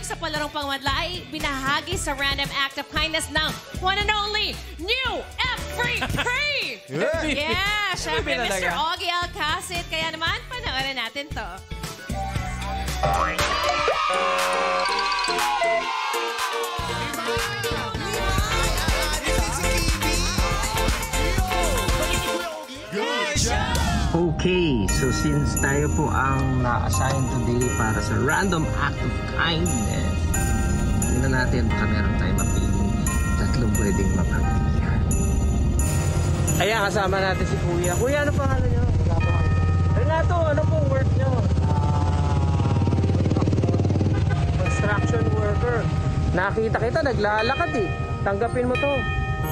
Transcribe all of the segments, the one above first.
week sa palarong pangmadla ay binahagi sa Random Act of Kindness ng one and only new F3P! Yeah, syempre Mr. Ogie Alcasid. Kaya naman, panoorin natin to. Okay, so since tayo po ang na-assign today para sa Random Act of Kindness, tingnan natin baka meron tayo mapiling tatlong pwedeng mapagtiyan. Ayan, kasama natin si Kuya. Kuya, ano pangalan nyo? Renato, ano pong work nyo? Construction worker. Nakita kita, naglalakad eh. Tanggapin mo to.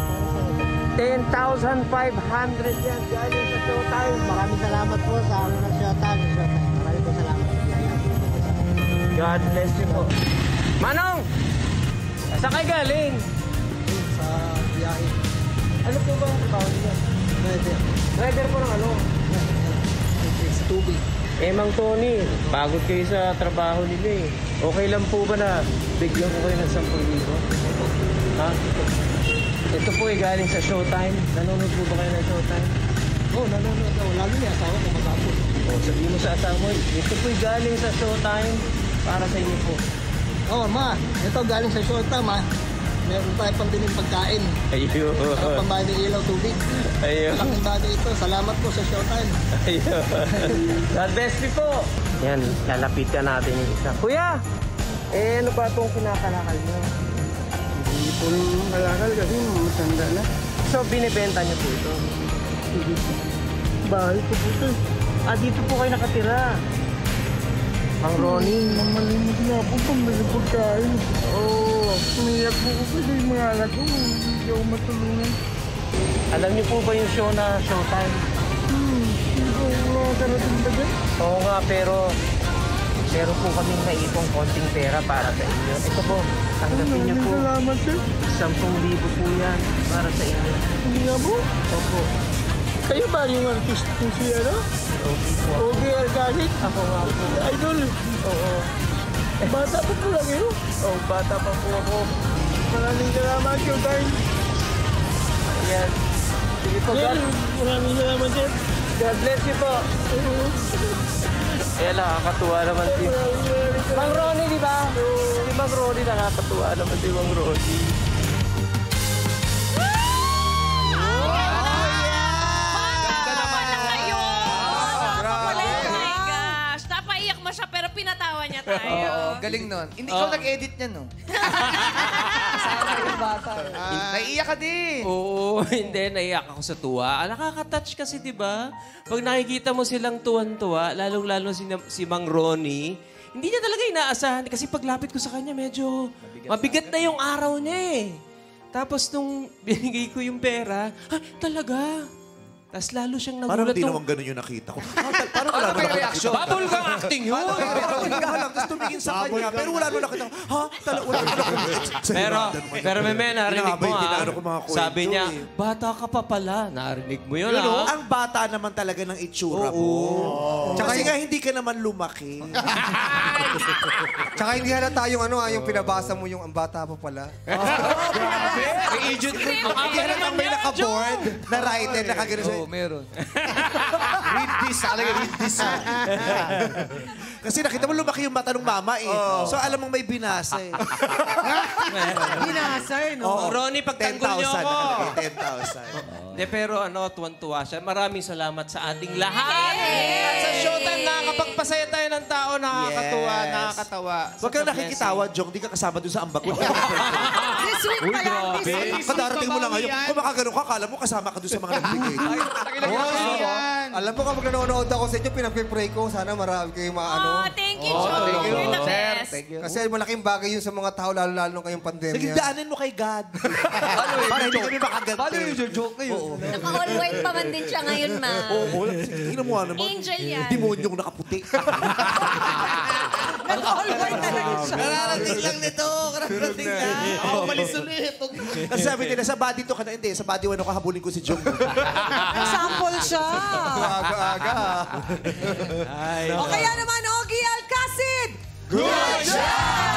10,500 yan. Galing sa Showtime. Maraming salamat po sa Showtime. Maraming po salamat. God bless you po. Manong! Saan kayo galing? Sa biyahe. Ano po ba ang trabaho niyo? Driver po ng ano? Sa tubig. Mang Tony, pagod kayo sa trabaho nila eh. Okay lang po ba na bigyan ko kayo ng 10,000? Ha? Ito po galing sa Showtime. Nanonood po ba kayo ng Showtime? Oo, nanonood ako. Lalo niya asawa ko matapos. Sabihin mo sa asawa mo, ito po galing sa Showtime para sa inyo po. Oo, ma. Ito galing sa Showtime, ma. Meron tayo pang dining pagkain. Ayun. Para pambayad ng ilaw, tubig. Ayun. Malaking bagay ito. Salamat po sa Showtime. Ayun. God bless you po. Yan, lalapitan natin yung isa. Kuya, ano ba itong kinakalakal nyo? Hindi po malakal kasi matanda na. So, binibenta niyo po ito? Bahay ko po ito. Dito po kayo nakatira. Mang Ronnie. Mamalimit nga po pambili pagkain. Oo. Umiyak po ko kasi yung mga anak ko. Hindi ako matulungan. Alam niyo po ba yung show na Showtime? Hindi ko nakakarating ba dyan? Oo nga, pero meron po kaming naipong konting pera para sa inyo. Ito po, tanggapin niyo po. Salamat sir. 10,000 po yan para sa inyo. Hindi nga po. Opo. Kayo ba yung artist po si ano? Okay po. Ogie Alcasid? Ako nga po. Idol. Oo. Bata po po lang yun. Oh, bata pa po ako. Maraming salamat yung time. Ayan. Sige po, Sir, God. maraming salamat sir. God bless you po. Ayan, nakakatuwa naman si Mang Ronnie, di ba? Si Mang Ronnie, nakakatuwa naman si Mang Ronnie. Pinatawa niya tayo. Oo, galing nun. Hindi ikaw nag-edit niya, no? Kasama yung bata. Naiiyak ka din. Oo, hindi. Naiyak ako sa tuwa. Nakaka-touch kasi, di ba? Pag nakikita mo silang tuwan-tuwa, lalong-lalo si Mang Ronnie, hindi niya talaga inaasahan. Kasi paglapit ko sa kanya, medyo mabigat na yung araw niya eh. Tapos nung binigay ko yung pera, talaga? Tapos lalo siyang nagulat. Parang di naman ganun yung nakita ko. Parang wala naman reaction? Bubble gang acting yun! Parang tapos tumingin sa kanya. Pero wala naman nakita ko. Ha? Wala naman. Pero may narinig mo sabi niya, eh. bata ka pa pala. Narinig mo yun Ang bata naman talaga ng itsura mo. Kasi nga hindi ka naman lumaki. Tsaka hindi halata yung yung pinabasa mo yung ang bata pa pala. Grabe! May agent group. Hindi ka naman may nakaboard na writer, nakagano siya. Oo, meron. Read this. Read this. Kasi nakita mo lumaki yung mata ng mama eh. So alam mong may binasa eh. Binasa eh, no? Ronnie, pagtanggol niyo ako. 10,000. De, pero tuwan-tuwa siya. Maraming salamat sa ating lahat. At sa Showtime, nakakapagpasaya tayo ng tao. Nakakatuwa, nakakatawa. Huwag kang nakikitawa, Jong. Di ka kasama dun sa ambag. This week pa lang. Kadarating mo lang ngayon. Kung makagano ka, kala mo kasama ka dun sa mga nagbigay. Alam po kapag nanonood ako sa inyo, pinag-pray ko. Sana marami kayong Thank you, Joe. You're the best. Kasi malaking bagay yun sa mga tao, lalo-lalo nung kayong pandemya. Sige, daanin mo kay God. Para hindi kami makaganti. Paano yung joke na yun? Naka-all white pa man din siya ngayon, ma. Oo, tingnan mo naman. Angel yan. Demonyong nakaputi. Nag-all white talaga siya. Kararating lang nito. Kararating lang. Ako malis ulit. Kasi sabi nila, sa body to ka na, hindi. Sa body 1 ako habulin ko si Jong. Sample siya. Aga-aga. O kaya naman, Ogie Alcasid! Good job!